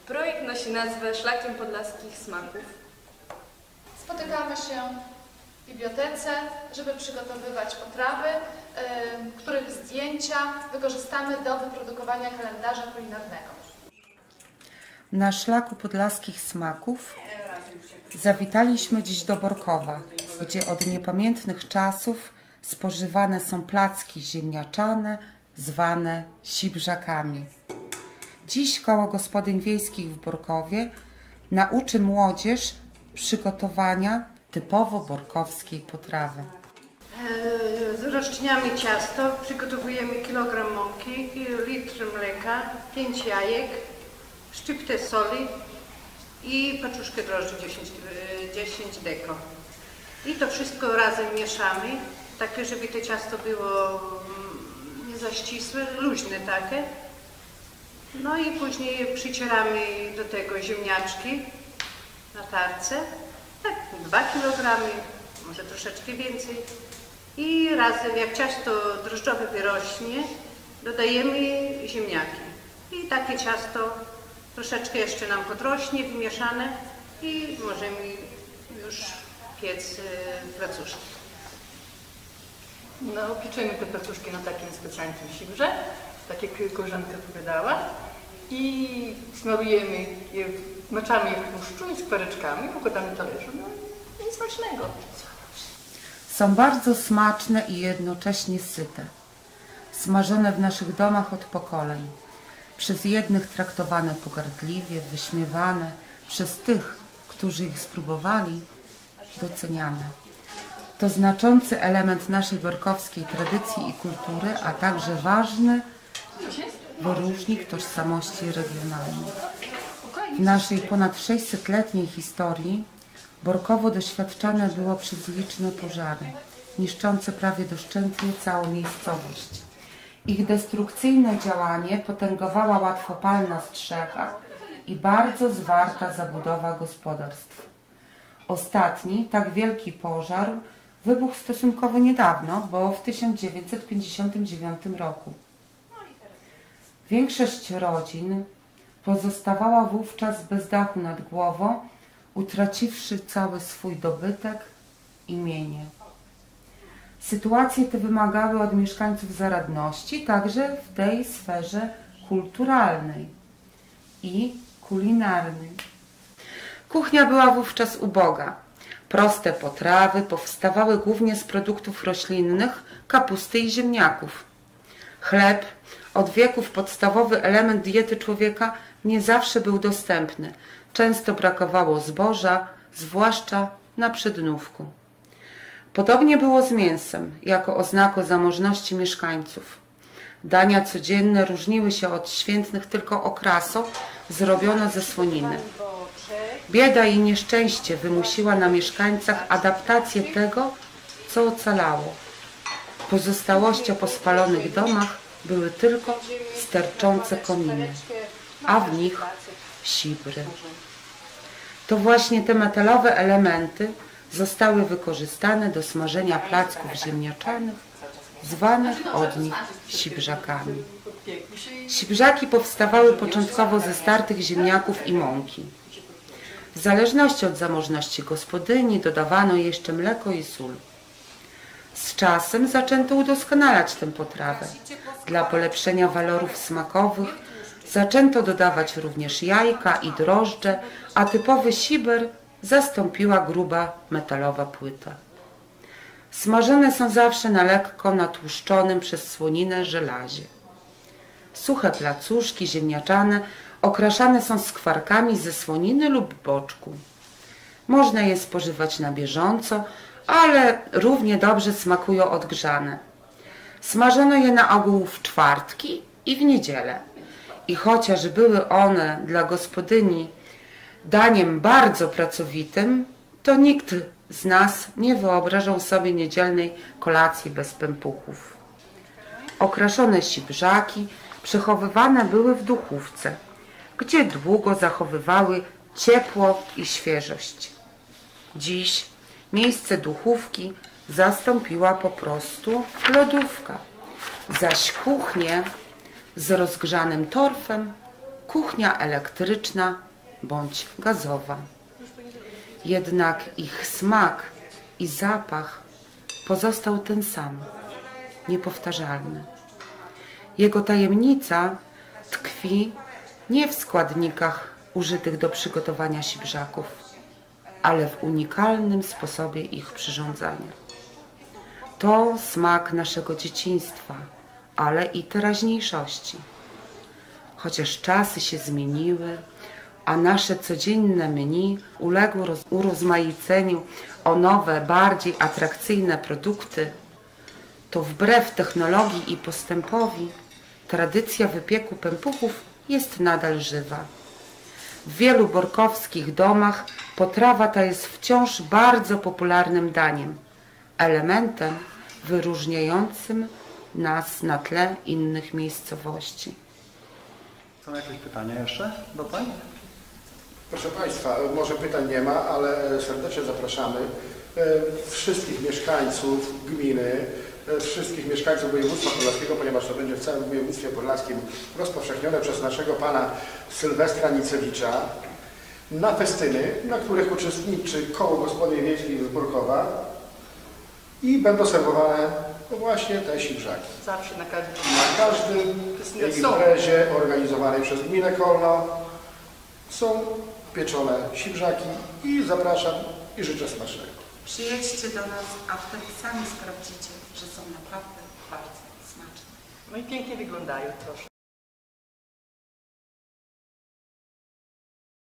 Projekt nosi nazwę Szlakiem Podlaskich Smaków. Spotykamy się w bibliotece, żeby przygotowywać potrawy, których zdjęcia wykorzystamy do wyprodukowania kalendarza kulinarnego. Na Szlaku Podlaskich Smaków zawitaliśmy dziś do Borkowa, gdzie od niepamiętnych czasów spożywane są placki ziemniaczane, zwane sibrzakami. Dziś Koło Gospodyń Wiejskich w Borkowie nauczy młodzież przygotowania typowo borkowskiej potrawy. Rozczniamy ciasto, przygotowujemy kilogram mąki, litr mleka, 5 jajek, szczyptę soli i paczuszkę drożdży 10 deko. I to wszystko razem mieszamy, tak żeby to ciasto było nie za ścisłe, luźne takie. No i później przycieramy do tego ziemniaczki na tarce, tak 2 kg, może troszeczkę więcej. I razem, jak ciasto drożdżowe wyrośnie, dodajemy ziemniaki. I takie ciasto troszeczkę jeszcze nam podrośnie, wymieszane i możemy już piec placuszki. No, pieczemy te placuszki na takim specjalnym sibrze, tak jak koleżanka powiedziała. I smarujemy je, maczamy je w tłuszczu i z kwareczkami, układamy na talerzu. No i smacznego. Są bardzo smaczne i jednocześnie syte. Smażone w naszych domach od pokoleń. Przez jednych traktowane pogardliwie, wyśmiewane, przez tych, którzy ich spróbowali, doceniane. To znaczący element naszej borkowskiej tradycji i kultury, a także ważny wyróżnik tożsamości regionalnej. W naszej ponad 600-letniej historii Borkowo doświadczane było przez liczne pożary, niszczące prawie doszczętnie całą miejscowość. Ich destrukcyjne działanie potęgowała łatwopalna strzecha i bardzo zwarta zabudowa gospodarstw. Ostatni, tak wielki pożar wybuchł stosunkowo niedawno, bo w 1959 roku. Większość rodzin pozostawała wówczas bez dachu nad głową, utraciwszy cały swój dobytek i mienie. Sytuacje te wymagały od mieszkańców zaradności także w tej sferze kulturalnej i kulinarnej. Kuchnia była wówczas uboga. Proste potrawy powstawały głównie z produktów roślinnych, kapusty i ziemniaków. Chleb, od wieków podstawowy element diety człowieka, nie zawsze był dostępny. Często brakowało zboża, zwłaszcza na przednówku. Podobnie było z mięsem, jako oznaką zamożności mieszkańców. Dania codzienne różniły się od świętnych tylko okrasą zrobioną ze słoniny. Bieda i nieszczęście wymusiła na mieszkańcach adaptację tego, co ocalało. Pozostałością po spalonych domach były tylko sterczące kominy, a w nich sibry. To właśnie te metalowe elementy zostały wykorzystane do smażenia placków ziemniaczanych, zwanych od nich sibrzakami. Sibrzaki powstawały początkowo ze startych ziemniaków i mąki. W zależności od zamożności gospodyni dodawano jeszcze mleko i sól. Z czasem zaczęto udoskonalać tę potrawę. Dla polepszenia walorów smakowych zaczęto dodawać również jajka i drożdże, a typowy siber zastąpiła gruba metalowa płyta. Smażone są zawsze na lekko natłuszczonym przez słoninę żelazie. Suche placuszki ziemniaczane okraszane są skwarkami ze słoniny lub boczku. Można je spożywać na bieżąco, ale równie dobrze smakują odgrzane. Smażono je na ogół w czwartki i w niedzielę. I chociaż były one dla gospodyni daniem bardzo pracowitym, to nikt z nas nie wyobrażał sobie niedzielnej kolacji bez pępuchów. Okraszone sibrzaki przechowywane były w duchówce, gdzie długo zachowywały ciepło i świeżość. Dziś miejsce duchówki zastąpiła po prostu lodówka, zaś kuchnię z rozgrzanym torfem kuchnia elektryczna bądź gazowa. Jednak ich smak i zapach pozostał ten sam, niepowtarzalny. Jego tajemnica tkwi nie w składnikach użytych do przygotowania sibrzaków, ale w unikalnym sposobie ich przyrządzania. To smak naszego dzieciństwa, ale i teraźniejszości. Chociaż czasy się zmieniły, a nasze codzienne menu uległo urozmaiceniu o nowe, bardziej atrakcyjne produkty, to wbrew technologii i postępowi tradycja wypieku pępuchów jest nadal żywa. W wielu borkowskich domach potrawa ta jest wciąż bardzo popularnym daniem, elementem wyróżniającym nas na tle innych miejscowości. Są jakieś pytania jeszcze do pań? Proszę Państwa, może pytań nie ma, ale serdecznie zapraszamy wszystkich mieszkańców gminy, wszystkich mieszkańców województwa podlaskiego, ponieważ to będzie w całym województwie podlaskim rozpowszechnione przez naszego pana Sylwestra Nicewicza, na festyny, na których uczestniczy Koło Gospodyń Wiejskich z Borkowa i będą serwowane właśnie te sibrzaki. Zawsze na każdym. Na każdym imprezie organizowanej przez Gminę Kolno są pieczone sibrzaki i zapraszam i życzę smacznego. Przyjedźcie do nas, a wtedy sami sprawdzicie, że są naprawdę bardzo smaczne. No i pięknie wyglądają proszę.